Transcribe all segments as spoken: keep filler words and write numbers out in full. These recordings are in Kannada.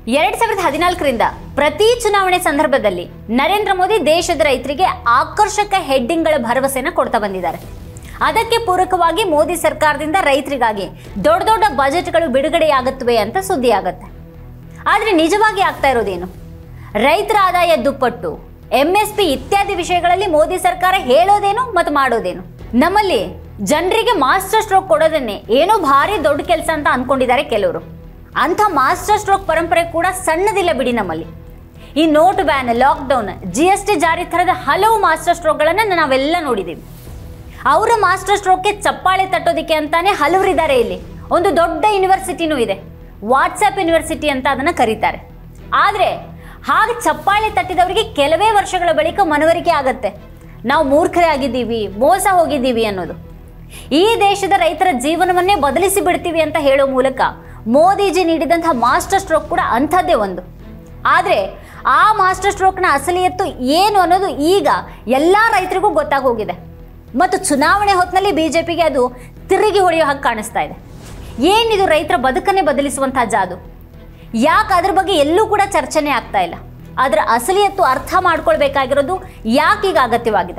ಎರಡ್ ಸಾವಿರದ ಹದಿನಾಲ್ಕರಿಂದ ಪ್ರತಿ ಚುನಾವಣೆ ಸಂದರ್ಭದಲ್ಲಿ ನರೇಂದ್ರ ಮೋದಿ ದೇಶದ ರೈತರಿಗೆ ಆಕರ್ಷಕ ಹೆಡ್ಡಿಂಗ್ಗಳ ಭರವಸೆಯನ್ನು ಕೊಡ್ತಾ ಬಂದಿದ್ದಾರೆ. ಅದಕ್ಕೆ ಪೂರಕವಾಗಿ ಮೋದಿ ಸರ್ಕಾರದಿಂದ ರೈತರಿಗಾಗಿ ದೊಡ್ಡ ದೊಡ್ಡ ಬಜೆಟ್ಗಳು ಬಿಡುಗಡೆಯಾಗುತ್ತವೆ ಅಂತ ಸುದ್ದಿ ಆಗುತ್ತೆ. ಆದರೆ ನಿಜವಾಗಿ ಆಗ್ತಾ ಇರೋದೇನು? ರೈತರ ಆದಾಯ ದುಪ್ಪಟ್ಟು, ಎಂಎಸ್ಪಿ ಇತ್ಯಾದಿ ವಿಷಯಗಳಲ್ಲಿ ಮೋದಿ ಸರ್ಕಾರ ಹೇಳೋದೇನು ಮತ್ತು ಮಾಡೋದೇನು? ನಮ್ಮಲ್ಲಿ ಜನರಿಗೆ ಮಾಸ್ಟರ್ ಸ್ಟ್ರೋಕ್ ಕೊಡೋದನ್ನೇ ಏನೋ ಭಾರಿ ದೊಡ್ಡ ಕೆಲಸ ಅಂತ ಅನ್ಕೊಂಡಿದ್ದಾರೆ ಕೆಲವರು. ಅಂಥ ಮಾಸ್ಟರ್ ಸ್ಟ್ರೋಕ್ ಪರಂಪರೆ ಕೂಡ ಸಣ್ಣದಿಲ್ಲ ಬಿಡಿ ನಮ್ಮಲ್ಲಿ. ಈ note ban, lockdown, G S T ಜಾರಿ ಥರದ ಹಲವು ಮಾಸ್ಟರ್ ಸ್ಟ್ರೋಕ್ಗಳನ್ನು ನಾವೆಲ್ಲ ನೋಡಿದ್ದೀವಿ. ಅವರ ಮಾಸ್ಟರ್ ಸ್ಟ್ರೋಕ್ಗೆ ಚಪ್ಪಾಳೆ ತಟ್ಟೋದಕ್ಕೆ ಅಂತಾನೆ ಹಲವರಿದ್ದಾರೆ. ಇಲ್ಲಿ ಒಂದು ದೊಡ್ಡ ಯೂನಿವರ್ಸಿಟಿನೂ ಇದೆ, ವಾಟ್ಸಪ್ ಯೂನಿವರ್ಸಿಟಿ ಅಂತ ಅದನ್ನು ಕರೀತಾರೆ. ಆದರೆ ಹಾಗೆ ಚಪ್ಪಾಳೆ ತಟ್ಟಿದವರಿಗೆ ಕೆಲವೇ ವರ್ಷಗಳ ಬಳಿಕ ಮನವರಿಕೆ ಆಗತ್ತೆ, ನಾವು ಮೂರ್ಖರೇ ಆಗಿದ್ದೀವಿ, ಮೋಸ ಹೋಗಿದ್ದೀವಿ ಅನ್ನೋದು. ಈ ದೇಶದ ರೈತರ ಜೀವನವನ್ನೇ ಬದಲಿಸಿ ಬಿಡ್ತೀವಿ ಅಂತ ಹೇಳೋ ಮೂಲಕ ಮೋದಿಜಿ ನೀಡಿದಂತಹ ಮಾಸ್ಟರ್ ಸ್ಟ್ರೋಕ್ ಕೂಡ ಅಂಥದ್ದೇ ಒಂದು. ಆದರೆ ಆ ಮಾಸ್ಟರ್ ಸ್ಟ್ರೋಕ್ನ ಅಸಲಿಯತ್ತು ಏನು ಅನ್ನೋದು ಈಗ ಎಲ್ಲ ರೈತರಿಗೂ ಗೊತ್ತಾಗೋಗಿದೆ ಮತ್ತು ಚುನಾವಣೆ ಹೊತ್ತಿನಲ್ಲಿ ಬಿಜೆಪಿಗೆ ಅದು ತಿರುಗಿ ಹೊಡೆಯೋ ಹಾಗೆ ಕಾಣಿಸ್ತಾ ಇದೆ. ಏನಿದು ರೈತರ ಬದುಕನ್ನೇ ಬದಲಿಸುವಂತಹ ಜಾದು? ಯಾಕೆ ಅದ್ರ ಬಗ್ಗೆ ಎಲ್ಲೂ ಕೂಡ ಚರ್ಚೆನೇ ಆಗ್ತಾ ಇಲ್ಲ? ಅದರ ಅಸಲಿಯತ್ತು ಅರ್ಥ ಮಾಡ್ಕೊಳ್ಬೇಕಾಗಿರೋದು ಯಾಕೀಗ ಅಗತ್ಯವಾಗಿದೆ?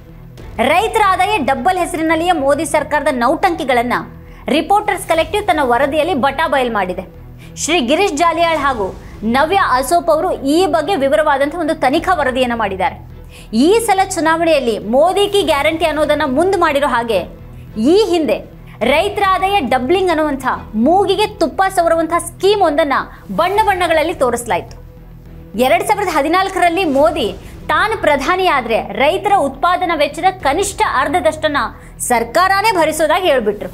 ರೈತರ ಆದಾಯ ಡಬ್ಬಲ್ ಹೆಸರಿನಲ್ಲಿಯೇ ಮೋದಿ ಸರ್ಕಾರದ ನೌಟಂಕಿಗಳನ್ನು ರಿಪೋರ್ಟರ್ಸ್ ಕಲೆಕ್ಟಿವ್ ತನ್ನ ವರದಿಯಲ್ಲಿ ಬಟಾ ಬಯಲು ಮಾಡಿದೆ. ಶ್ರೀ ಗಿರೀಶ್ ಜಾಲಿಯಾಳ್ ಹಾಗೂ ನವ್ಯ ಅಸೋಪ್ ಅವರು ಈ ಬಗ್ಗೆ ವಿವರವಾದಂತಹ ಒಂದು ತನಿಖಾ ವರದಿಯನ್ನು ಮಾಡಿದ್ದಾರೆ. ಈ ಸಲ ಚುನಾವಣೆಯಲ್ಲಿ ಮೋದಿ ಕಿ ಗ್ಯಾರಂಟಿ ಅನ್ನೋದನ್ನ ಮುಂದೆ ಮಾಡಿರೋ ಹಾಗೆ ಈ ಹಿಂದೆ ರೈತರ ಆದಾಯ ಡಬ್ಲಿಂಗ್ ಅನ್ನುವಂಥ ಮೂಗಿಗೆ ತುಪ್ಪ ಸವರುವಂತಹ ಸ್ಕೀಮ್ ಒಂದನ್ನು ಬಣ್ಣ ಬಣ್ಣಗಳಲ್ಲಿ ತೋರಿಸಲಾಯಿತು. ಎರಡ್ ಸಾವಿರದ ಹದಿನಾಲ್ಕರಲ್ಲಿ ಮೋದಿ ತಾನು ಪ್ರಧಾನಿ ಆದರೆ ರೈತರ ಉತ್ಪಾದನಾ ವೆಚ್ಚದ ಕನಿಷ್ಠ ಅರ್ಧದಷ್ಟನ್ನ ಸರ್ಕಾರನೇ ಭರಿಸೋದಾಗಿ ಹೇಳ್ಬಿಟ್ರು.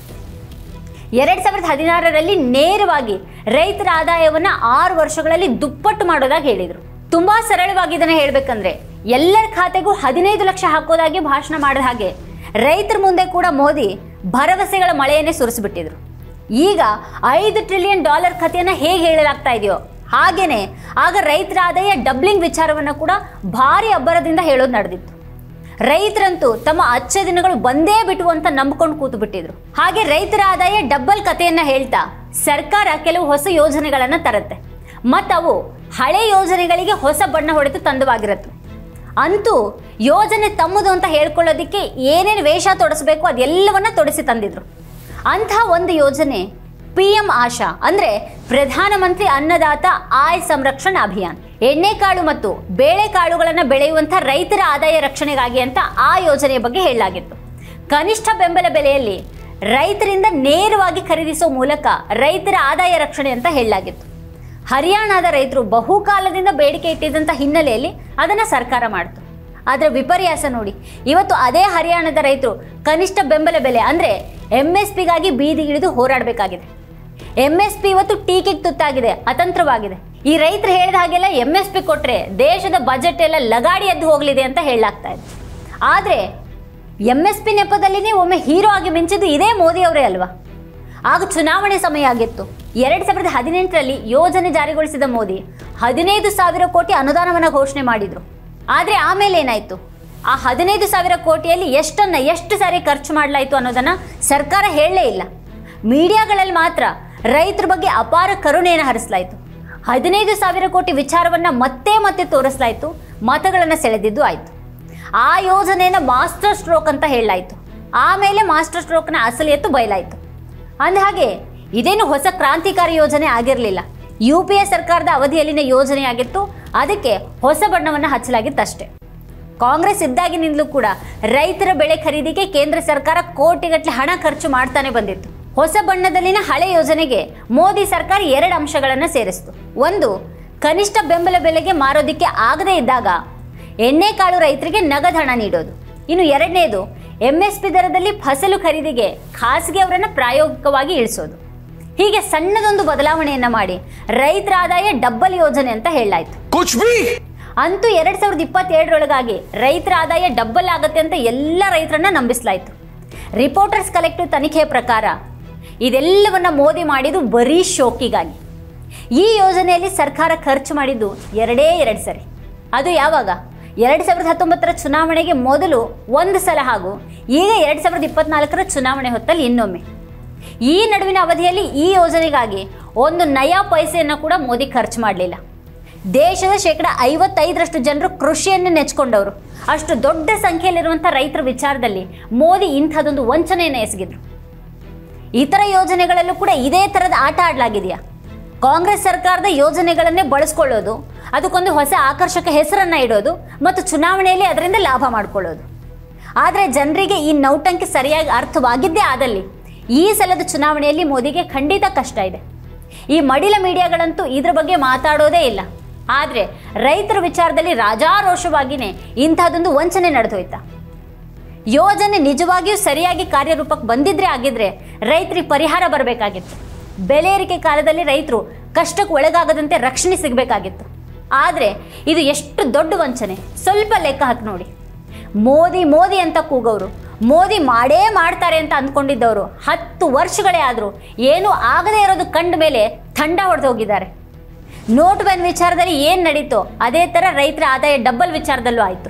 ಎರಡ್ ಸಾವಿರದ ಹದಿನಾರರಲ್ಲಿ ನೇರವಾಗಿ ರೈತರ ಆದಾಯವನ್ನ ಆರು ವರ್ಷಗಳಲ್ಲಿ ದುಪ್ಪಟ್ಟು ಮಾಡೋದಾಗಿ ಹೇಳಿದರು. ತುಂಬಾ ಸರಳವಾಗಿ ಇದನ್ನ ಹೇಳ್ಬೇಕಂದ್ರೆ ಎಲ್ಲರ ಖಾತೆಗೂ ಹದಿನೈದು ಲಕ್ಷ ಹಾಕೋದಾಗಿ ಭಾಷಣ ಮಾಡಿದ ಹಾಗೆ ರೈತರ ಮುಂದೆ ಕೂಡ ಮೋದಿ ಭರವಸೆಗಳ ಮಳೆಯನ್ನೇ ಸುರಿಸಿಬಿಟ್ಟಿದ್ರು. ಈಗ ಐದು ಟ್ರಿಲಿಯನ್ ಡಾಲರ್ ಕಥೆಯನ್ನ ಹೇಗೆ ಹೇಳಲಾಗ್ತಾ ಇದೆಯೋ ಹಾಗೇನೆ ಆಗ ರೈತರ ಆದಾಯ ಡಬ್ಲಿಂಗ್ ವಿಚಾರವನ್ನ ಕೂಡ ಭಾರಿ ಅಬ್ಬರದಿಂದ ಹೇಳೋದು ನಡೆದಿತ್ತು. ರೈತರಂತೂ ತಮ್ಮ ಅಚ್ಚ ದಿನಗಳು ಬಂದೇ ಬಿಟ್ಟು ಅಂತ ನಂಬಿಕೊಂಡು ಕೂತು ಬಿಟ್ಟಿದ್ರು. ಹಾಗೆ ರೈತರ ಆದಾಯ ಡಬ್ಬಲ್ ಕಥೆಯನ್ನ ಹೇಳ್ತಾ ಸರ್ಕಾರ ಕೆಲವು ಹೊಸ ಯೋಜನೆಗಳನ್ನ ತರುತ್ತೆ ಮತ್ತು ಅವು ಹಳೆ ಯೋಜನೆಗಳಿಗೆ ಹೊಸ ಬಣ್ಣ ಹೊಡೆದು ತಂದವಾಗಿರುತ್ತೆ. ಅಂತೂ ಯೋಜನೆ ತಮ್ಮದು ಅಂತ ಹೇಳ್ಕೊಳ್ಳೋದಿಕ್ಕೆ ಏನೇನು ವೇಷ ತೊಡಸಬೇಕು ಅದೆಲ್ಲವನ್ನ ತೊಡಸಿ ತಂದಿದ್ರು. ಅಂಥ ಒಂದು ಯೋಜನೆ ಪಿ ಎಂ ಆಶಾ ಅಂದ್ರೆ ಪ್ರಧಾನಮಂತ್ರಿ ಅನ್ನದಾತ ಆಯ್ ಸಂರಕ್ಷಣಾ ಅಭಿಯಾನ್. ಎಣ್ಣೆಕಾಳು ಮತ್ತು ಬೇಳೆಕಾಳುಗಳನ್ನು ಬೆಳೆಯುವಂಥ ರೈತರ ಆದಾಯ ರಕ್ಷಣೆಗಾಗಿ ಅಂತ ಆ ಯೋಜನೆಯ ಬಗ್ಗೆ ಹೇಳಲಾಗಿತ್ತು. ಕನಿಷ್ಠ ಬೆಂಬಲ ಬೆಲೆಯಲ್ಲಿ ರೈತರಿಂದ ನೇರವಾಗಿ ಖರೀದಿಸುವ ಮೂಲಕ ರೈತರ ಆದಾಯ ರಕ್ಷಣೆ ಅಂತ ಹೇಳಲಾಗಿತ್ತು. ಹರಿಯಾಣದ ರೈತರು ಬಹುಕಾಲದಿಂದ ಬೇಡಿಕೆ ಇಟ್ಟಿದ್ದಂಥ ಹಿನ್ನೆಲೆಯಲ್ಲಿ ಅದನ್ನು ಸರ್ಕಾರ ಮಾಡಿತು. ಅದರ ವಿಪರ್ಯಾಸ ನೋಡಿ, ಇವತ್ತು ಅದೇ ಹರಿಯಾಣದ ರೈತರು ಕನಿಷ್ಠ ಬೆಂಬಲ ಬೆಲೆ ಅಂದರೆ ಎಂ ಎಸ್ ಪಿಗಾಗಿ ಬೀದಿಗಿಳಿದು ಹೋರಾಡಬೇಕಾಗಿದೆ. ಎಂ ಎಸ್ ಪಿ ಇವತ್ತು ಟೀಕೆಗೆ ತುತ್ತಾಗಿದೆ, ಅತಂತ್ರವಾಗಿದೆ. ಈ ರೈತರು ಹೇಳಿದ ಹಾಗೆಲ್ಲ ಎಂ ಎಸ್ ಪಿ ಕೊಟ್ಟರೆ ದೇಶದ ಬಜೆಟ್ ಎಲ್ಲ ಲಗಾಡಿ ಎದ್ದು ಹೋಗಲಿದೆ ಅಂತ ಹೇಳಲಾಗ್ತಾ ಇದೆ. ಆದರೆ ಎಂ ಎಸ್ ಪಿ ನೆಪದಲ್ಲಿನೇ ಒಮ್ಮೆ ಹೀರೋ ಆಗಿ ಮಿಂಚಿದ್ದು ಇದೇ ಮೋದಿ ಅವರೇ ಅಲ್ವಾ? ಆಗ ಚುನಾವಣೆ ಸಮಯ ಆಗಿತ್ತು. ಎರಡ್ ಸಾವಿರದ ಹದಿನೆಂಟರಲ್ಲಿ ಯೋಜನೆ ಜಾರಿಗೊಳಿಸಿದ ಮೋದಿ ಹದಿನೈದು ಸಾವಿರ ಕೋಟಿ ಅನುದಾನವನ್ನು ಘೋಷಣೆ ಮಾಡಿದ್ರು. ಆದರೆ ಆಮೇಲೆ ಏನಾಯ್ತು? ಆ ಹದಿನೈದು ಸಾವಿರ ಕೋಟಿಯಲ್ಲಿ ಎಷ್ಟನ್ನ ಎಷ್ಟು ಸಾರಿ ಖರ್ಚು ಮಾಡಲಾಯಿತು ಅನ್ನೋದನ್ನ ಸರ್ಕಾರ ಹೇಳಲೇ ಇಲ್ಲ. ಮೀಡಿಯಾಗಳಲ್ಲಿ ಮಾತ್ರ ರೈತರ ಬಗ್ಗೆ ಅಪಾರ ಕರುಣೆಯನ್ನು ಹರಿಸಲಾಯಿತು. ಹದಿನೈದು ಸಾವಿರ ಕೋಟಿ ವಿಚಾರವನ್ನ ಮತ್ತೆ ಮತ್ತೆ ತೋರಿಸಲಾಯಿತು, ಮತಗಳನ್ನು ಸೆಳೆದಿದ್ದು ಆಯಿತು. ಆ ಯೋಜನೆಯನ್ನು ಮಾಸ್ಟರ್ ಸ್ಟ್ರೋಕ್ ಅಂತ ಹೇಳಲಾಯಿತು. ಆಮೇಲೆ ಮಾಸ್ಟರ್ ಸ್ಟ್ರೋಕ್ನ ಅಸಲಿಯತ್ತು ಬಯಲಾಯಿತು. ಅಂದಹಾಗೆ ಇದೇನು ಹೊಸ ಕ್ರಾಂತಿಕಾರಿ ಯೋಜನೆ ಆಗಿರಲಿಲ್ಲ. ಯು ಪಿ ಎ ಸರ್ಕಾರದ ಅವಧಿಯಲ್ಲಿನ ಯೋಜನೆ ಆಗಿತ್ತು. ಅದಕ್ಕೆ ಹೊಸ ಬಣ್ಣವನ್ನು ಹಚ್ಚಲಾಗಿತ್ತಷ್ಟೇ. ಕಾಂಗ್ರೆಸ್ ಇದ್ದಾಗಿನಿಂದಲೂ ಕೂಡ ರೈತರ ಬೆಳೆ ಖರೀದಿಗೆ ಕೇಂದ್ರ ಸರ್ಕಾರ ಕೋಟಿಗಟ್ಟಲೆ ಹಣ ಖರ್ಚು ಮಾಡ್ತಾನೆ ಬಂದಿತ್ತು. ಹೊಸ ಬಣ್ಣದಲ್ಲಿನ ಹಳೆ ಯೋಜನೆಗೆ ಮೋದಿ ಸರ್ಕಾರ ಎರಡು ಅಂಶಗಳನ್ನು ಸೇರಿಸಿತು. ಒಂದು, ಕನಿಷ್ಠ ಬೆಂಬಲ ಬೆಲೆಗೆ ಮಾರೋದಿಕ್ಕೆ ಆಗದೇ ಇದ್ದಾಗ ಎಣ್ಣೆಕಾಳು ರೈತರಿಗೆ ನಗದು ಹಣ ನೀಡೋದು. ಇನ್ನು ಎರಡನೇದು, ಎಂ ಎಸ್ ಪಿ ದರದಲ್ಲಿ ಫಸಲು ಖರೀದಿಗೆ ಖಾಸಗಿಯವರನ್ನು ಪ್ರಾಯೋಗಿಕವಾಗಿ ಇಳಿಸೋದು. ಹೀಗೆ ಸಣ್ಣದೊಂದು ಬದಲಾವಣೆಯನ್ನ ಮಾಡಿ ರೈತರ ಆದಾಯ ಡಬ್ಬಲ್ ಯೋಜನೆ ಅಂತ ಹೇಳಲಾಯಿತು. ಅಂತೂ ಎರಡ್ ಸಾವಿರದ ಇಪ್ಪತ್ತೆರಡರೊಳಗಾಗಿ ರೈತರ ಆದಾಯ ಡಬ್ಬಲ್ ಆಗತ್ತೆ ಅಂತ ಎಲ್ಲ ರೈತರನ್ನ ನಂಬಿಸಲಾಯಿತು. ರಿಪೋರ್ಟರ್ಸ್ ಕಲೆಕ್ಟಿವ್ ತನಿಖೆಯ ಪ್ರಕಾರ ಇದೆಲ್ಲವನ್ನ ಮೋದಿ ಮಾಡಿದ್ದು ಬರೀ ಶೋಕಿಗಾಗಿ. ಈ ಯೋಜನೆಯಲ್ಲಿ ಸರ್ಕಾರ ಖರ್ಚು ಮಾಡಿದ್ದು ಎರಡೇ ಎರಡು ಸರಿ. ಅದು ಯಾವಾಗ? ಎರಡ್ ಸಾವಿರದ ಹತ್ತೊಂಬತ್ತರ ಚುನಾವಣೆಗೆ ಮೊದಲು ಒಂದು ಸಲ ಹಾಗೂ ಈಗ ಎರಡ್ ಸಾವಿರದ ಇಪ್ಪತ್ನಾಲ್ಕರ ಚುನಾವಣೆ ಹೊತ್ತಲ್ಲಿ ಇನ್ನೊಮ್ಮೆ. ಈ ನಡುವಿನ ಅವಧಿಯಲ್ಲಿ ಈ ಯೋಜನೆಗಾಗಿ ಒಂದು ನಯಾ ಪೈಸೆಯನ್ನು ಕೂಡ ಮೋದಿ ಖರ್ಚು ಮಾಡಲಿಲ್ಲ. ದೇಶದ ಶೇಕಡ ಐವತ್ತೈದರಷ್ಟು ಜನರು ಕೃಷಿಯನ್ನೇ ನೆಚ್ಕೊಂಡವರು. ಅಷ್ಟು ದೊಡ್ಡ ಸಂಖ್ಯೆಯಲ್ಲಿರುವಂಥ ರೈತರ ವಿಚಾರದಲ್ಲಿ ಮೋದಿ ಇಂಥದ್ದೊಂದು ವಂಚನೆಯನ್ನು ಎಸಗಿದ್ರು. ಇತರ ಯೋಜನೆಗಳಲ್ಲೂ ಕೂಡ ಇದೇ ಥರದ ಆಟ ಆಡಲಾಗಿದೆಯಾ? ಕಾಂಗ್ರೆಸ್ ಸರ್ಕಾರದ ಯೋಜನೆಗಳನ್ನೇ ಬಳಸ್ಕೊಳ್ಳೋದು, ಅದಕ್ಕೊಂದು ಹೊಸ ಆಕರ್ಷಕ ಹೆಸರನ್ನು ಇಡೋದು ಮತ್ತು ಚುನಾವಣೆಯಲ್ಲಿ ಅದರಿಂದ ಲಾಭ ಮಾಡಿಕೊಳ್ಳೋದು. ಆದರೆ ಜನರಿಗೆ ಈ ನೌಟಂಕಿ ಸರಿಯಾಗಿ ಅರ್ಥವಾಗಿದ್ದೇ ಆದಲ್ಲಿ ಈ ಸಲದ ಚುನಾವಣೆಯಲ್ಲಿ ಮೋದಿಗೆ ಖಂಡಿತ ಕಷ್ಟ ಇದೆ. ಈ ಮಡಿಲ ಮೀಡಿಯಾಗಳಂತೂ ಇದ್ರ ಬಗ್ಗೆ ಮಾತಾಡೋದೇ ಇಲ್ಲ. ಆದರೆ ರೈತರ ವಿಚಾರದಲ್ಲಿ ರಾಜಾರೋಷವಾಗಿಯೇ ಇಂಥದ್ದೊಂದು ವಂಚನೆ ನಡೆದೋಯ್ತಾ? ಯೋಜನೆ ನಿಜವಾಗಿಯೂ ಸರಿಯಾಗಿ ಕಾರ್ಯರೂಪಕ್ಕೆ ಬಂದಿದ್ರೆ ಆಗಿದ್ರೆ ರೈತರಿಗೆ ಪರಿಹಾರ ಬರಬೇಕಾಗಿತ್ತು. ಬೆಲೆ ಏರಿಕೆ ಕಾಲದಲ್ಲಿ ರೈತರು ಕಷ್ಟಕ್ಕೆ ಒಳಗಾಗದಂತೆ ರಕ್ಷಣೆ ಸಿಗಬೇಕಾಗಿತ್ತು. ಆದರೆ ಇದು ಎಷ್ಟು ದೊಡ್ಡ ವಂಚನೆ, ಸ್ವಲ್ಪ ಲೆಕ್ಕ ಹಾಕಿ ನೋಡಿ. ಮೋದಿ ಮೋದಿ ಅಂತ ಕೂಗೋರು, ಮೋದಿ ಮಾಡೇ ಮಾಡ್ತಾರೆ ಅಂತ ಅಂದ್ಕೊಂಡಿದ್ದವರು ಹತ್ತು ವರ್ಷಗಳೇ ಆದರೂ ಏನೂ ಆಗದೇ ಇರೋದು ಕಂಡ ಮೇಲೆ ಥಂಡ ಹೊಡೆದು ಹೋಗಿದ್ದಾರೆ. ನೋಟ್ ಬ್ಯಾನ್ ವಿಚಾರದಲ್ಲಿ ಏನು ನಡೀತೋ ಅದೇ ಥರ ರೈತರ ಆದಾಯ ಡಬ್ಬಲ್ ವಿಚಾರದಲ್ಲೂ ಆಯಿತು.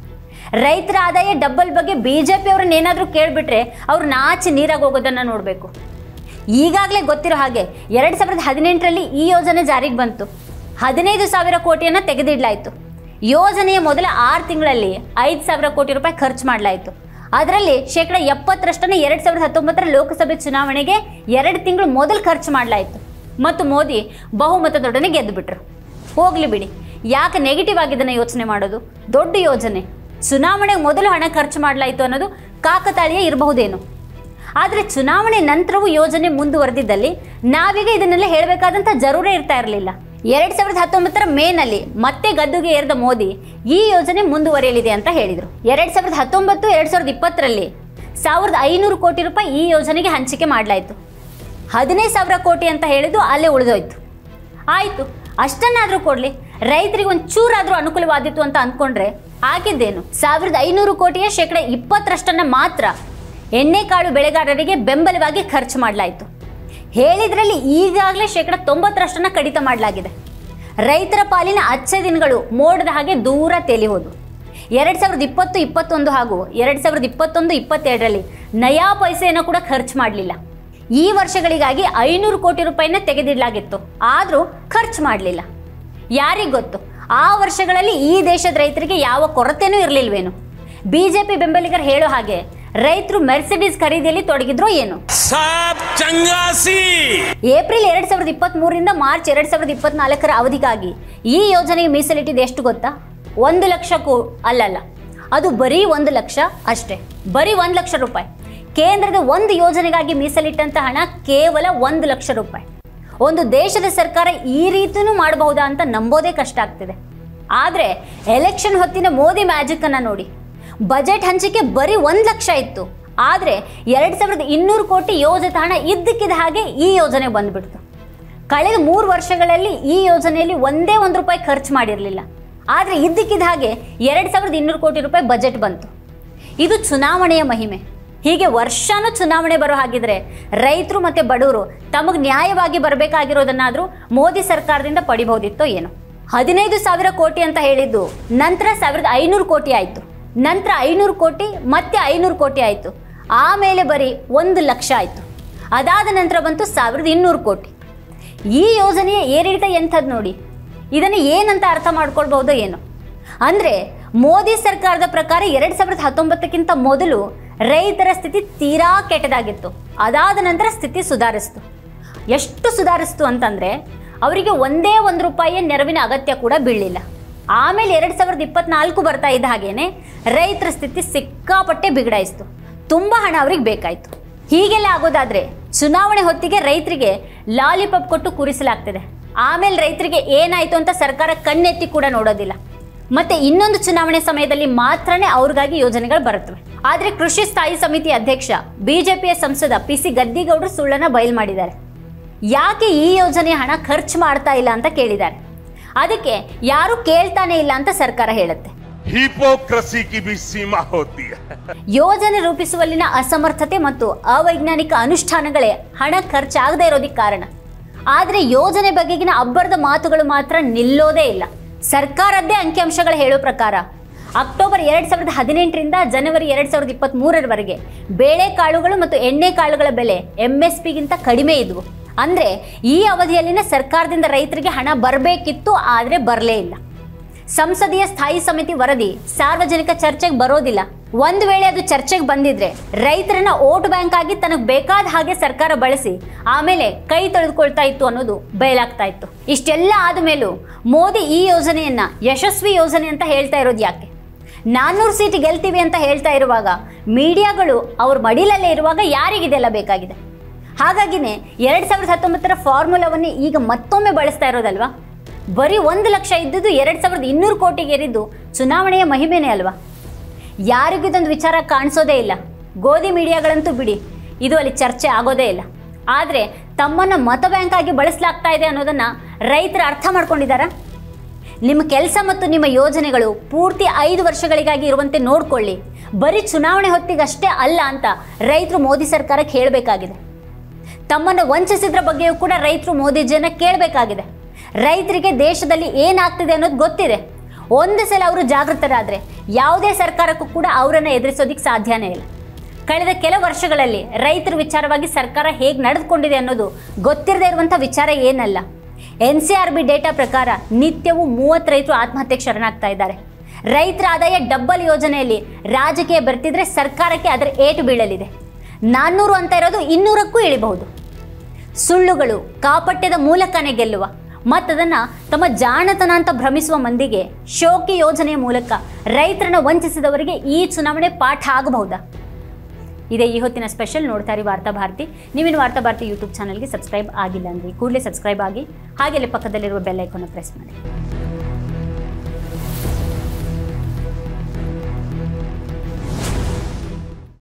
ರೈತರ ಆದಾಯ ಡಬ್ಬಲ್ ಬಗ್ಗೆ ಬಿ ಜೆ ಪಿ ಅವ್ರನ್ನ ಏನಾದರೂ ಕೇಳಿಬಿಟ್ರೆ ಅವ್ರು ನಾಚಿ ನೀರಾಗಿ ಹೋಗೋದನ್ನು ನೋಡಬೇಕು. ಈಗಾಗಲೇ ಗೊತ್ತಿರೋ ಹಾಗೆ ಎರಡು ಸಾವಿರದ ಹದಿನೆಂಟರಲ್ಲಿ ಈ ಯೋಜನೆ ಜಾರಿಗೆ ಬಂತು. ಹದಿನೈದು ಸಾವಿರ ಕೋಟಿಯನ್ನು ತೆಗೆದಿಡಲಾಯಿತು. ಯೋಜನೆಯ ಮೊದಲ ಆರು ತಿಂಗಳಲ್ಲಿ ಐದು ಸಾವಿರ ಕೋಟಿ ರೂಪಾಯಿ ಖರ್ಚು ಮಾಡಲಾಯಿತು. ಅದರಲ್ಲಿ ಶೇಕಡ ಎಪ್ಪತ್ತರಷ್ಟನ್ನು ಎರಡು ಸಾವಿರದ ಹತ್ತೊಂಬತ್ತರ ಲೋಕಸಭೆ ಚುನಾವಣೆಗೆ ಎರಡು ತಿಂಗಳು ಮೊದಲು ಖರ್ಚು ಮಾಡಲಾಯಿತು ಮತ್ತು ಮೋದಿ ಬಹುಮತದೊಡನೆ ಗೆದ್ದು ಬಿಟ್ರು. ಹೋಗ್ಲಿ ಬಿಡಿ, ಯಾಕೆ ನೆಗೆಟಿವ್ ಆಗಿದ್ದನ್ನು ಯೋಚನೆ ಮಾಡೋದು? ದೊಡ್ಡ ಯೋಜನೆ, ಚುನಾವಣೆಗೆ ಮೊದಲು ಹಣ ಖರ್ಚು ಮಾಡಲಾಯಿತು ಅನ್ನೋದು ಕಾಕತಾಳೀಯ ಇರಬಹುದೇನು. ಆದರೆ ಚುನಾವಣೆ ನಂತರವೂ ಯೋಜನೆ ಮುಂದುವರೆದಿದ್ದಲ್ಲಿ ನಾವೀಗ ಇದನ್ನೆಲ್ಲ ಹೇಳಬೇಕಾದಂಥ ಜರೂರೇ ಇರ್ತಾ ಇರಲಿಲ್ಲ. ಎರಡು ಸಾವಿರದ ಹತ್ತೊಂಬತ್ತರ ಮೇನಲ್ಲಿ ಮತ್ತೆ ಗದ್ದುಗೆ ಏರಿದ ಮೋದಿ ಈ ಯೋಜನೆ ಮುಂದುವರಿಯಲಿದೆ ಅಂತ ಹೇಳಿದರು. ಎರಡು ಸಾವಿರದ ಹತ್ತೊಂಬತ್ತು ಎರಡು ಸಾವಿರದ ಇಪ್ಪತ್ತರಲ್ಲಿ ಸಾವಿರದ ಐನೂರು ಕೋಟಿ ರೂಪಾಯಿ ಈ ಯೋಜನೆಗೆ ಹಂಚಿಕೆ ಮಾಡಲಾಯಿತು. ಹದಿನೈದು ಸಾವಿರ ಕೋಟಿ ಅಂತ ಹೇಳಿದ್ದು ಅಲ್ಲೇ ಉಳಿದೋಯ್ತು. ಆಯಿತು, ಅಷ್ಟನ್ನಾದರೂ ಕೊಡಲಿ, ರೈತರಿಗೆ ಒಂದು ಚೂರಾದರೂ ಅನುಕೂಲವಾದಿತ್ತು ಅಂತ ಅಂದ್ಕೊಂಡ್ರೆ ಆಗಿದ್ದೇನು? ಸಾವಿರದ ಐನೂರು ಕೋಟಿಯ ಶೇಕಡ ಇಪ್ಪತ್ತರಷ್ಟನ್ನು ಮಾತ್ರ ಎಣ್ಣೆಕಾಳು ಬೆಳೆಗಾರರಿಗೆ ಬೆಂಬಲವಾಗಿ ಖರ್ಚು ಮಾಡಲಾಯಿತು. ಹೇಳಿದ್ರಲ್ಲಿ ಈಗಾಗಲೇ ಶೇಕಡ ತೊಂಬತ್ತರಷ್ಟನ್ನು ಕಡಿತ ಮಾಡಲಾಗಿದೆ. ರೈತರ ಪಾಲಿನ ಅಚ್ಚೆ ದಿನಗಳು ಮೋಡದ ಹಾಗೆ ದೂರ ತೇಲಿ ಹೋದವು. ಎರಡು ಸಾವಿರದ ಇಪ್ಪತ್ತು ಇಪ್ಪತ್ತೊಂದು ಹಾಗೂ ಎರಡು ಸಾವಿರದ ಇಪ್ಪತ್ತೊಂದು ಇಪ್ಪತ್ತೆರಡರಲ್ಲಿ ನಯಾ ಪೈಸೆಯನ್ನು ಕೂಡ ಖರ್ಚು ಮಾಡಲಿಲ್ಲ. ಈ ವರ್ಷಗಳಿಗಾಗಿ ಐನೂರು ಕೋಟಿ ರೂಪಾಯಿನ ತೆಗೆದಿಡಲಾಗಿತ್ತು, ಆದರೂ ಖರ್ಚು ಮಾಡಲಿಲ್ಲ. ಯಾರಿಗೆ ಗೊತ್ತು, ಆ ವರ್ಷಗಳಲ್ಲಿ ಈ ದೇಶದ ರೈತರಿಗೆ ಯಾವ ಕೊರತೆನೂ ಇರಲಿಲ್ವೇನು? ಬಿಜೆಪಿ ಬೆಂಬಲಿಗರು ಹೇಳೋ ಹಾಗೆ ರೈತರು ಮೆರ್ಸಿಡೀಸ್ ಖರೀದಿಯಲ್ಲಿ ತೊಡಗಿದ್ರೋ ಏನು? ಏಪ್ರಿಲ್ ಎರಡ್ ಸಾವಿರದ ಇಪ್ಪತ್ತ್ ಮೂರರಿಂದ ಮಾರ್ಚ್ ಎರಡ್ ಸಾವಿರದ ಇಪ್ಪತ್ನಾಲ್ಕರ ಅವಧಿಗಾಗಿ ಈ ಯೋಜನೆಗೆ ಮೀಸಲಿಟ್ಟಿದ್ದು ಎಷ್ಟು ಗೊತ್ತಾ? ಒಂದು ಲಕ್ಷಕ್ಕೂ ಅಲ್ಲಲ್ಲ, ಅದು ಬರೀ ಒಂದು ಲಕ್ಷ ಅಷ್ಟೇ, ಬರೀ ಒಂದು ಲಕ್ಷ ರೂಪಾಯಿ. ಕೇಂದ್ರದ ಒಂದು ಯೋಜನೆಗಾಗಿ ಮೀಸಲಿಟ್ಟಂತ ಹಣ ಕೇವಲ ಒಂದು ಲಕ್ಷ ರೂಪಾಯಿ. ಒಂದು ದೇಶದ ಸರ್ಕಾರ ಈ ರೀತಿಯೂ ಮಾಡಬಹುದಾ ಅಂತ ನಂಬೋದೇ ಕಷ್ಟ ಆಗ್ತಿದೆ. ಆದರೆ ಎಲೆಕ್ಷನ್ ಹೊತ್ತಿನ ಮೋದಿ ಮ್ಯಾಜಿಕ್ ಅನ್ನ ನೋಡಿ. ಬಜೆಟ್ ಹಂಚಿಕೆ ಬರೀ ಒಂದು ಲಕ್ಷ ಇತ್ತು, ಆದರೆ ಎರಡು ಸಾವಿರದ ಇನ್ನೂರು ಕೋಟಿ ಯೋಜಿತ ಹಣ ಇದ್ದಕ್ಕಿದ್ದ ಹಾಗೆ ಈ ಯೋಜನೆ ಬಂದ್ಬಿಡ್ತು. ಕಳೆದ ಮೂರು ವರ್ಷಗಳಲ್ಲಿ ಈ ಯೋಜನೆಯಲ್ಲಿ ಒಂದೇ ಒಂದು ರೂಪಾಯಿ ಖರ್ಚು ಮಾಡಿರಲಿಲ್ಲ, ಆದರೆ ಇದ್ದಕ್ಕಿದ್ದ ಹಾಗೆ ಎರಡು ಸಾವಿರದ ಇನ್ನೂರು ಕೋಟಿ ರೂಪಾಯಿ ಬಜೆಟ್ ಬಂತು. ಇದು ಚುನಾವಣೆಯ ಮಹಿಮೆ. ಹೀಗೆ ವರ್ಷನೂ ಚುನಾವಣೆ ಬರೋ ಹಾಗಿದ್ರೆ ರೈತರು ಮತ್ತು ಬಡವರು ತಮಗೆ ನ್ಯಾಯವಾಗಿ ಬರಬೇಕಾಗಿರೋದನ್ನಾದರೂ ಮೋದಿ ಸರ್ಕಾರದಿಂದ ಪಡಿಬಹುದಿತ್ತೋ ಏನೋ. ಹದಿನೈದು ಸಾವಿರ ಕೋಟಿ ಅಂತ ಹೇಳಿದ್ದು ನಂತರ ಸಾವಿರದ ಐನೂರು ಕೋಟಿ ಆಯಿತು, ನಂತರ ಐನೂರು ಕೋಟಿ ಮತ್ತೆ ಐನೂರು ಕೋಟಿ ಆಯಿತು, ಆಮೇಲೆ ಬರೀ ಒಂದು ಲಕ್ಷ ಆಯಿತು. ಅದಾದ ನಂತರ ಬಂತು ಸಾವಿರದ ಇನ್ನೂರು ಕೋಟಿ. ಈ ಯೋಜನೆಯ ಏರಿಳಿತ ಎಂಥದ್ದು ನೋಡಿ. ಇದನ್ನು ಏನಂತ ಅರ್ಥ ಮಾಡ್ಕೊಳ್ಬಹುದೋ ಏನೋ. ಅಂದರೆ ಮೋದಿ ಸರ್ಕಾರದ ಪ್ರಕಾರ ಎರಡು ಸಾವಿರದ ಹತ್ತೊಂಬತ್ತಕ್ಕಿಂತ ಮೊದಲು ರೈತರ ಸ್ಥಿತಿ ತೀರಾ ಕೆಟ್ಟದಾಗಿತ್ತು. ಅದಾದ ನಂತರ ಸ್ಥಿತಿ ಸುಧಾರಿಸ್ತು. ಎಷ್ಟು ಸುಧಾರಿಸ್ತು ಅಂತಂದರೆ ಅವರಿಗೆ ಒಂದೇ ಒಂದು ರೂಪಾಯಿಯ ನೆರವಿನ ಅಗತ್ಯ ಕೂಡ ಬೀಳಲಿಲ್ಲ. ಆಮೇಲೆ ಎರಡು ಸಾವಿರದ ಇಪ್ಪತ್ನಾಲ್ಕು ಬರ್ತಾ ಇದ್ದ ಹಾಗೇನೆ ರೈತರ ಸ್ಥಿತಿ ಸಿಕ್ಕಾಪಟ್ಟೆ ಬಿಗಡಾಯಿಸ್ತು. ತುಂಬ ಹಣ ಅವ್ರಿಗೆ ಬೇಕಾಯಿತು. ಹೀಗೆಲ್ಲ ಆಗೋದಾದರೆ ಚುನಾವಣೆ ಹೊತ್ತಿಗೆ ರೈತರಿಗೆ ಲಾಲಿಪಾಪ್ ಕೊಟ್ಟು ಕೂರಿಸಲಾಗ್ತದೆ. ಆಮೇಲೆ ರೈತರಿಗೆ ಏನಾಯಿತು ಅಂತ ಸರ್ಕಾರ ಕಣ್ಣೆತ್ತಿ ಕೂಡ ನೋಡೋದಿಲ್ಲ. ಮತ್ತೆ ಇನ್ನೊಂದು ಚುನಾವಣೆ ಸಮಯದಲ್ಲಿ ಮಾತ್ರನೇ ಅವ್ರಿಗಾಗಿ ಯೋಜನೆಗಳು ಬರುತ್ತವೆ. ಆದರೆ ಕೃಷಿ ಸ್ಥಾಯಿ ಸಮಿತಿ ಅಧ್ಯಕ್ಷ ಬಿಜೆಪಿಯ ಸಂಸದ ಪಿ ಸಿ ಗದ್ದಿಗೌಡರು ಸುಳ್ಳನ್ನು ಬಯಲು ಮಾಡಿದ್ದಾರೆ. ಯಾಕೆ ಈ ಯೋಜನೆಯ ಹಣ ಖರ್ಚು ಮಾಡ್ತಾ ಇಲ್ಲ ಅಂತ ಕೇಳಿದ್ದಾರೆ. ಅದಕ್ಕೆ ಯಾರು ಕೇಳ್ತಾನೆ ಇಲ್ಲ ಅಂತ ಸರ್ಕಾರ ಹೇಳುತ್ತೆ. ಹಿಪೋಕ್ರಸಿ ಕಿ ಭಿ ಸೀಮಾ ಹೋತಿ ಹೈ. ಯೋಜನೆ ರೂಪಿಸುವಲ್ಲಿನ ಅಸಮರ್ಥತೆ ಮತ್ತು ಅವೈಜ್ಞಾನಿಕ ಅನುಷ್ಠಾನಗಳೇ ಹಣ ಖರ್ಚಾಗದೇ ಇರೋದಕ್ಕೆ ಕಾರಣ. ಆದರೆ ಯೋಜನೆ ಬಗೆಗಿನ ಅಬ್ಬರದ ಮಾತುಗಳು ಮಾತ್ರ ನಿಲ್ಲೋದೇ ಇಲ್ಲ. ಸರ್ಕಾರದ್ದೇ ಅಂಕಿಅಂಶಗಳು ಹೇಳೋ ಪ್ರಕಾರ ಅಕ್ಟೋಬರ್ ಎರಡು ಸಾವಿರದ ಹದಿನೆಂಟರಿಂದ ಜನವರಿ ಎರಡು ಸಾವಿರದ ಇಪ್ಪತ್ತ್ ಮೂರರವರೆಗೆ ಬೇಳೆಕಾಳುಗಳು ಮತ್ತು ಎಣ್ಣೆಕಾಳುಗಳ ಬೆಲೆ ಎಂ ಎಸ್ ಪಿಗಿಂತ ಕಡಿಮೆ ಇದ್ವು. ಅಂದರೆ ಈ ಅವಧಿಯಲ್ಲಿನ ಸರ್ಕಾರದಿಂದ ರೈತರಿಗೆ ಹಣ ಬರಬೇಕಿತ್ತು, ಆದರೆ ಬರಲೇ ಇಲ್ಲ. ಸಂಸದೀಯ ಸ್ಥಾಯಿ ಸಮಿತಿ ವರದಿ ಸಾರ್ವಜನಿಕ ಚರ್ಚೆಗೆ ಬರೋದಿಲ್ಲ. ಒಂದು ವೇಳೆ ಅದು ಚರ್ಚೆಗೆ ಬಂದಿದ್ರೆ ರೈತರನ್ನ ವೋಟ್ ಬ್ಯಾಂಕ್ ಆಗಿ ತನಗೆ ಬೇಕಾದ ಹಾಗೆ ಸರ್ಕಾರ ಬಳಸಿ ಆಮೇಲೆ ಕೈ ತೊಳೆದುಕೊಳ್ತಾ ಇತ್ತು ಅನ್ನೋದು ಬಯಲಾಗ್ತಾ ಇತ್ತು. ಇಷ್ಟೆಲ್ಲ ಆದ ಮೇಲೂ ಮೋದಿ ಈ ಯೋಜನೆಯನ್ನ ಯಶಸ್ವಿ ಯೋಜನೆ ಅಂತ ಹೇಳ್ತಾ ಇರೋದು ಯಾಕೆ? ನಾನ್ನೂರು ಸೀಟ್ ಗೆಲ್ತೀವಿ ಅಂತ ಹೇಳ್ತಾ ಇರುವಾಗ ಮೀಡಿಯಾಗಳು ಅವ್ರ ಮಡಿಲಲ್ಲೇ ಇರುವಾಗ ಯಾರಿಗಿದೆಲ್ಲ ಬೇಕಾಗಿದೆ? ಹಾಗಾಗಿನೇ ಎರಡ್ ಸಾವಿರದ ಹತ್ತೊಂಬತ್ತರ ಫಾರ್ಮುಲಾವನ್ನೇ ಈಗ ಮತ್ತೊಮ್ಮೆ ಬಳಸ್ತಾ ಇರೋದಲ್ವಾ? ಬರೀ ಒಂದು ಲಕ್ಷ ಇದ್ದುದು ಎರಡ್ ಸಾವಿರದ ಇನ್ನೂರು ಕೋಟಿಗೆ ಏರಿದ್ದು ಚುನಾವಣೆಯ ಮಹಿಮೆನೇ ಅಲ್ವಾ? ಯಾರಿಗೂ ಇದೊಂದು ವಿಚಾರ ಕಾಣಿಸೋದೇ ಇಲ್ಲ. ಗೋಧಿ ಮೀಡಿಯಾಗಳಂತೂ ಬಿಡಿ, ಇದು ಅಲ್ಲಿ ಚರ್ಚೆ ಆಗೋದೇ ಇಲ್ಲ. ಆದರೆ ತಮ್ಮನ್ನು ಮತ ಬ್ಯಾಂಕ್ ಆಗಿ ಬಳಸಲಾಗ್ತಾ ಇದೆ ಅನ್ನೋದನ್ನು ರೈತರು ಅರ್ಥ ಮಾಡ್ಕೊಂಡಿದ್ದಾರಾ? ನಿಮ್ಮ ಕೆಲಸ ಮತ್ತು ನಿಮ್ಮ ಯೋಜನೆಗಳು ಪೂರ್ತಿ ಐದು ವರ್ಷಗಳಿಗಾಗಿ ಇರುವಂತೆ ನೋಡ್ಕೊಳ್ಳಿ, ಬರೀ ಚುನಾವಣೆ ಹೊತ್ತಿಗಷ್ಟೇ ಅಲ್ಲ ಅಂತ ರೈತರು ಮೋದಿ ಸರ್ಕಾರಕ್ಕೆ ಹೇಳಬೇಕಾಗಿದೆ. ತಮ್ಮನ್ನು ವಂಚಿಸಿದ್ರ ಬಗ್ಗೆಯೂ ಕೂಡ ರೈತರು ಮೋದಿಜಿಯನ್ನು ಕೇಳಬೇಕಾಗಿದೆ. ರೈತರಿಗೆ ದೇಶದಲ್ಲಿ ಏನಾಗ್ತಿದೆ ಅನ್ನೋದು ಗೊತ್ತಿದೆ. ಒಂದು ಸಲ ಅವರು ಜಾಗೃತರಾದರೆ ಯಾವುದೇ ಸರ್ಕಾರಕ್ಕೂ ಕೂಡ ಅವರನ್ನು ಎದುರಿಸೋದಕ್ಕೆ ಸಾಧ್ಯನೇ ಇಲ್ಲ. ಕಳೆದ ಕೆಲ ವರ್ಷಗಳಲ್ಲಿ ರೈತರ ವಿಚಾರವಾಗಿ ಸರ್ಕಾರ ಹೇಗೆ ನಡೆದುಕೊಂಡಿದೆ ಅನ್ನೋದು ಗೊತ್ತಿರದೇ ಇರುವಂಥ ವಿಚಾರ ಏನಲ್ಲ. N C R B data ಪ್ರಕಾರ ನಿತ್ಯವೂ ಮೂವತ್ತು ರೈತರು ಆತ್ಮಹತ್ಯೆಗೆ ಶರಣಾಗ್ತಾ ಇದ್ದಾರೆ. ರೈತರ ಆದಾಯ ಡಬ್ಬಲ್ ಯೋಜನೆಯಲ್ಲಿ ರಾಜಕೀಯ ಬರ್ತಿದ್ರೆ ಸರ್ಕಾರಕ್ಕೆ ಅದರ ಏಟು ಬೀಳಲಿದೆ. ನಾನ್ನೂರು ಅಂತ ಇರೋದು ಇನ್ನೂರಕ್ಕೂ ಇಳಿಬಹುದು. ಸುಳ್ಳುಗಳು ಕಾಪಟ್ಯದ ಮೂಲಕನೇ ಗೆಲ್ಲುವ ಮತ್ತದನ್ನು ತಮ್ಮ ಜಾಣತನ ಅಂತ ಭ್ರಮಿಸುವ ಮಂದಿಗೆ ಶೋಕಿ ಯೋಜನೆಯ ಮೂಲಕ ರೈತರನ್ನ ವಂಚಿಸಿದವರಿಗೆ ಈ ಚುನಾವಣೆ ಪಾಠ ಆಗಬಹುದಾ? ಇದೇ ಈ ಹೊತ್ತಿನ ಸ್ಪೆಷಲ್. ನೋಡ್ತಾ ಇರಿ ವಾರ್ತಾ ಭಾರತಿ. ನೀವಿನ್ನು ವಾರ್ತಾ ಭಾರತಿ ಯೂಟ್ಯೂಬ್ ಚಾನಲ್ಗೆ ಸಬ್ಸ್ಕ್ರೈಬ್ ಆಗಿಲ್ಲ ಅಂದರೆ ಕೂಡಲೇ ಸಬ್ಸ್ಕ್ರೈಬ್ ಆಗಿ, ಹಾಗೆಯೇ ಪಕ್ಕದಲ್ಲಿರುವ ಬೆಲ್ ಐಕಾನ್ ಪ್ರೆಸ್ ಮಾಡಿ.